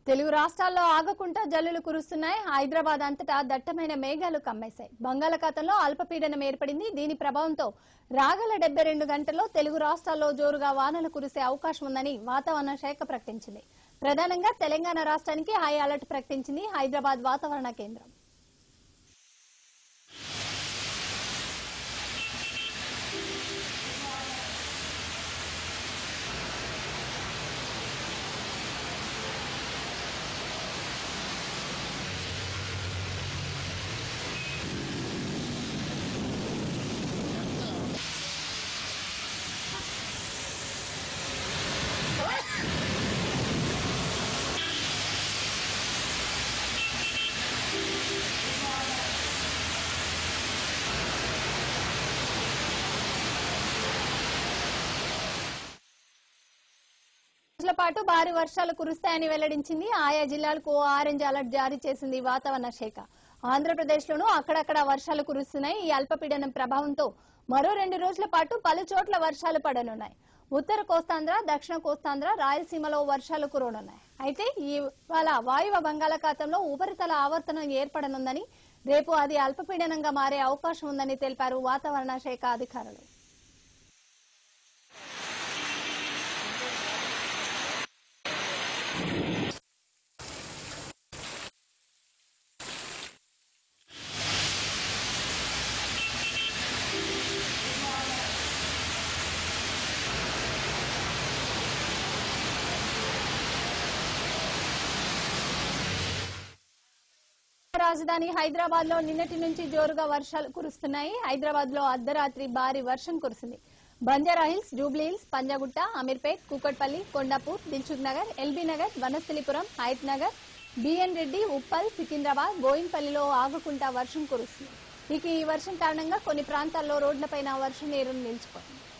తెలుగు రాష్ట్రాల్లో ఆగకుండా జల్లులు కురుస్తున్నాయి. హైదరాబాద్ అంతటా దట్టమైన మేఘాలు కమ్మేశాయి. బంగాళాఖాతంలో అల్పపీడనం ఏర్పడింది. దీని ప్రభావంతో రాగల 72 గంటల్లో తెలుగు రాష్ట్రాల్లో జోరుగా వానలు కురిసే అవకాశం ఉందని వాతావరణ శాఖ ప్రకటించింది. ప్రధానంగా తెలంగాణ రాష్ట్రానికి హై అలర్ట్ ప్రకటించింది హైదరాబాద్ వాతావరణ కేంద్రం. రోజుల పాటు భారీ వర్షాలు కురుస్తాయని వెల్లడించింది. ఆయా జిల్లాలకు ఆరెంజ్ అలర్ట్ జారీ చేసింది వాతావరణ శాఖ. ఆంధ్రప్రదేశ్ లోనూ అక్కడక్కడ వర్షాలు కురుస్తున్నాయి. ఈ అల్పపీడనం ప్రభావంతో మరో 2 రోజుల పాటు పలు చోట్ల వర్షాలు పడనున్నాయి. ఉత్తర కోస్తాంధ్ర, దక్షిణ కోస్తాంధ్ర, రాయలసీమలో వర్షాలు కురవనున్నాయి. అయితే ఇవాళ వాయువ్య బంగాళాఖాతంలో ఉపరితల ఆవర్తనం ఏర్పడనుందని, రేపు అది అల్పపీడనంగా మారే అవకాశం ఉందని తెలిపారు వాతావరణ శాఖ అధికారులు. రాజధాని హైదరాబాద్ లో నిన్నటి నుంచి జోరుగా వర్షాలు కురుస్తున్నాయి. హైదరాబాద్ లో అర్ధరాత్రి భారీ వర్షం కురిసింది. బంజారా హిల్స్, జూబ్లీ హిల్స్, పంజాగుట్ట, అమీర్పేట్, కూకట్పల్లి, కొండాపూర్, దిల్సుఖ్ నగర్, ఎల్బీ నగర్, వనస్థలిపురం, హయత్ నగర్, బిఎన్ రెడ్డి, ఉప్పల్, సికింద్రాబాద్, బోయిన్పల్లిలో ఆగకుండా వర్షం కురుస్తుంది. ఇక ఈ వర్షం కారణంగా కొన్ని ప్రాంతాల్లో రోడ్లపైన వర్షం నీరు నిలిచిపోయింది.